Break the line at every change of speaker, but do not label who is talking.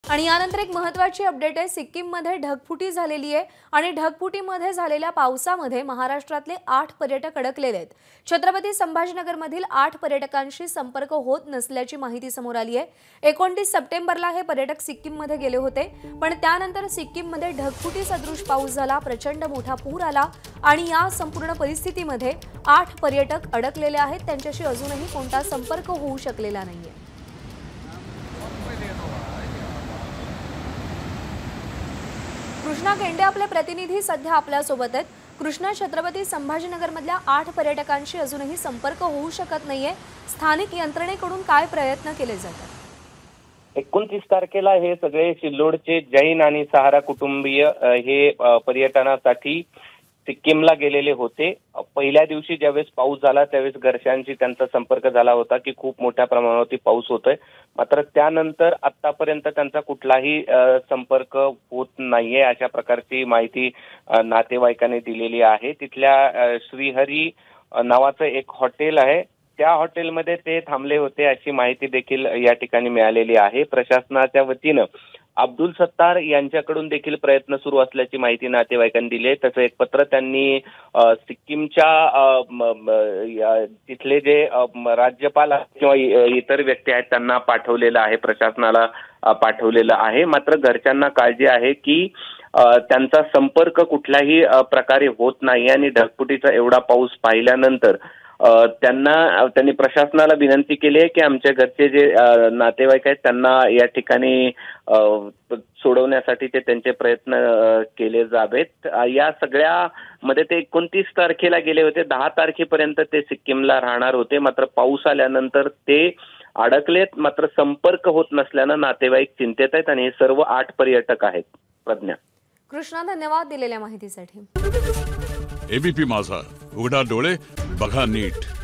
आणि यानंतर एक महत्त्वाची अपडेट आहे। सिक्कीममध्ये ढगफुटी झालेली आहे आणि ढगफुटीमध्ये झालेल्या पावसामध्ये महाराष्ट्रातले 8 पर्यटक अडकलेले आहेत। छत्रपती संभाजीनगरमधील 8 पर्यटकांशी संपर्क होत नसल्याची माहिती समोर आली आहे। 29 सप्टेंबरला हे पर्यटक सिक्कीममध्ये गेले होते, पण त्यानंतर सिक्कीममध्ये ढगफुटी सदृश पाऊस झाला, प्रचंड मोठा पूर आला आणि या संपूर्ण परिस्थितीमध्ये 8 पर्यटक अडकलेले आहेत। त्यांच्याशी अजूनही कोणता संपर्क होऊ शकलेला नाहीये। कृष्णा केंडे आपले प्रतिनिधी सध्या आपल्या सोबत आहेत। कृष्णा, छत्रपती संभाजीनगरमधल्या 8 पर्यटकांशी अजूनही संपर्क होऊ शकत नाहीये। स्थानिक यंत्रणेकडून काय प्रयत्न केले जातात?
29 तारखेला हे सगळे सिल्लोडचे जैन आणि सहारा कुटुंबीय हे पर्यटनासाठी सिक्कीमला गेलेले होते। पहिल्या दिवशी ज्यावेळेस पाऊस झाला त्यावेळेस घरच्यांशी त्यांचा संपर्क झाला होता की खूप मोठ्या प्रमाणावरती पाऊस होतोय, मात्र त्यानंतर आतापर्यंत त्यांचा कुठलाही संपर्क होत नाहीये अशा प्रकारची माहिती नातेवाईकांनी दिलेली आहे। तिथल्या श्रीहरी नावाचं एक हॉटेल आहे, त्या हॉटेलमध्ये ते थांबले होते अशी माहिती देखील या ठिकाणी मिळालेली आहे। प्रशासनाच्या वतीनं अब्दुल सत्तार यांच्याकडून देखील प्रयत्न सुरू असल्याची माहिती नातेवाईकांनी दिली आहे। तसं एक पत्र त्यांनी सिक्कीमच्या तिथले जे राज्यपाल किंवा इतर व्यक्ती आहेत त्यांना पाठवलेलं आहे, प्रशासनाला पाठवलेलं आहे। मात्र घरच्यांना काळजी आहे की त्यांचा संपर्क कुठल्याही प्रकारे होत नाही आणि ढगफुटीचा एवढा पाऊस पाहिल्यानंतर त्यांनी प्रशासनाला विनंती केली आहे की आमच्या घरचे जे नातेवाईक आहेत त्यांना या ठिकाणी सोडवण्यासाठी त्यांचे प्रयत्न केले जावेत। या सगळ्यामध्ये ते 29 तारखेला गेले होते, 10 तारखेपर्यंत ते सिक्कीमला राहणार होते, मात्र पाऊस आल्यानंतर ते अडकलेत। मात्र संपर्क होत नसल्यानं नातेवाईक चिंतेत आहेत आणि हे सर्व 8 पर्यटक आहेत। प्रज्ञा।
कृष्णा, धन्यवाद दिलेल्या माहितीसाठी।
एबीपी माझा, उघडा डोळे बघा नीट।